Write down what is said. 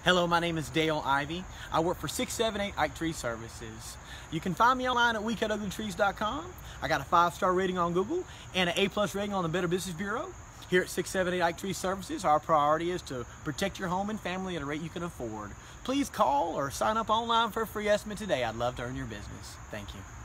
Hello, my name is Dale Ivy. I work for 678 Ike Tree Services. You can find me online at WeCutUglyTrees.com. I got a 5-star rating on Google and an A+ rating on the Better Business Bureau. Here at 678 Ike Tree Services, our priority is to protect your home and family at a rate you can afford. Please call or sign up online for a free estimate today. I'd love to earn your business. Thank you.